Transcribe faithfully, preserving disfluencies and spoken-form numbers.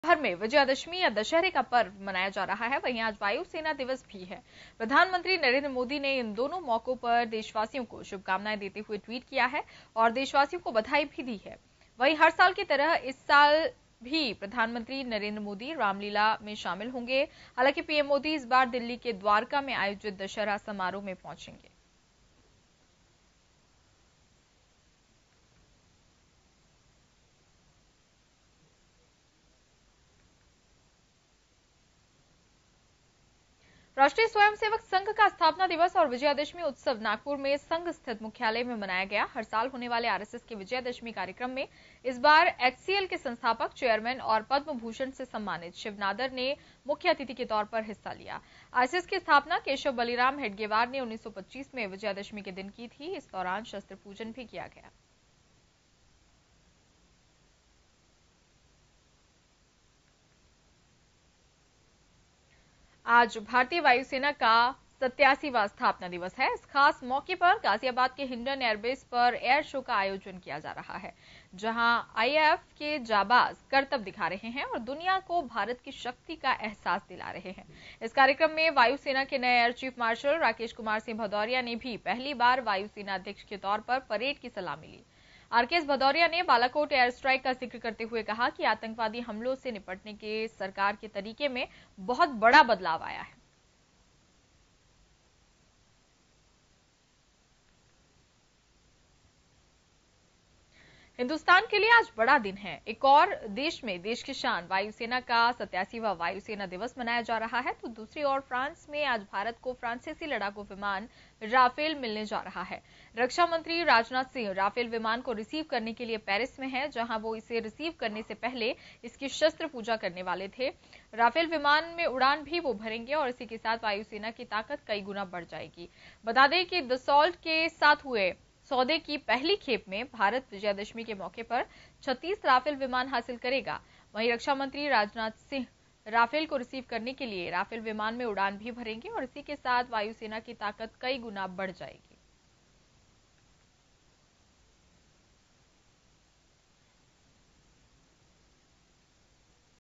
भर में विजयादशमी या दशहरे का पर्व मनाया जा रहा है। वहीं आज वायुसेना दिवस भी है। प्रधानमंत्री नरेंद्र मोदी ने इन दोनों मौकों पर देशवासियों को शुभकामनाएं देते हुए ट्वीट किया है और देशवासियों को बधाई भी दी है। वहीं हर साल की तरह इस साल भी प्रधानमंत्री नरेंद्र मोदी रामलीला में शामिल होंगे। हालांकि पीएम मोदी इस बार दिल्ली के द्वारका में आयोजित दशहरा समारोह में पहुंचेंगे। राष्ट्रीय स्वयंसेवक संघ का स्थापना दिवस और विजयादशमी उत्सव नागपुर में संघ स्थित मुख्यालय में मनाया गया। हर साल होने वाले आरएसएस के विजयादशमी कार्यक्रम में इस बार एचसीएल के संस्थापक, चेयरमैन और पद्म भूषण से सम्मानित शिव नादर ने मुख्य अतिथि के तौर पर हिस्सा लिया। आरएसएस की स्थापना केशव बलिराम हेडगेवार ने उन्नीस सौ पच्चीस में विजयादशमी के दिन की थी। इस दौरान शस्त्र पूजन भी किया गया। आज भारतीय वायुसेना का सत्यासीवां स्थापना दिवस है। इस खास मौके पर गाजियाबाद के हिंडन एयरबेस पर एयर शो का आयोजन किया जा रहा है, जहां आईएएफ के जाबाज करतब दिखा रहे हैं और दुनिया को भारत की शक्ति का एहसास दिला रहे हैं। इस कार्यक्रम में वायुसेना के नए air chief marshal Rakesh Kumar Singh Bhadauria ने भी पहली बार वायुसेना अध्यक्ष के तौर पर परेड की सलामी ली। आरकेएस भदौरिया ने बालाकोट एयर स्ट्राइक का जिक्र करते हुए कहा कि आतंकवादी हमलों से निपटने के सरकार के तरीके में बहुत बड़ा बदलाव आया है। हिंदुस्तान के लिए आज बड़ा दिन है। एक और देश में देश की शान वायुसेना का सत्यासीवां वायुसेना दिवस मनाया जा रहा है, तो दूसरी ओर फ्रांस में आज भारत को फ्रांसीसी लड़ाकू विमान राफेल मिलने जा रहा है। रक्षा मंत्री राजनाथ सिंह राफेल विमान को रिसीव करने के लिए पेरिस में है, जहां वो इसे रिसीव करने से पहले इसकी शस्त्र पूजा करने वाले थे। राफेल विमान में उड़ान भी वो भरेंगे और इसी के साथ वायुसेना की ताकत कई गुना बढ़ जाएगी। बता दें कि दसॉल्ट के साथ हुए सौदे की पहली खेप में भारत विजयादशमी के मौके पर छत्तीस राफेल विमान हासिल करेगा। वहीं रक्षा मंत्री राजनाथ सिंह राफेल को रिसीव करने के लिए राफेल विमान में उड़ान भी भरेंगे और इसी के साथ वायुसेना की ताकत कई गुना बढ़ जाएगी।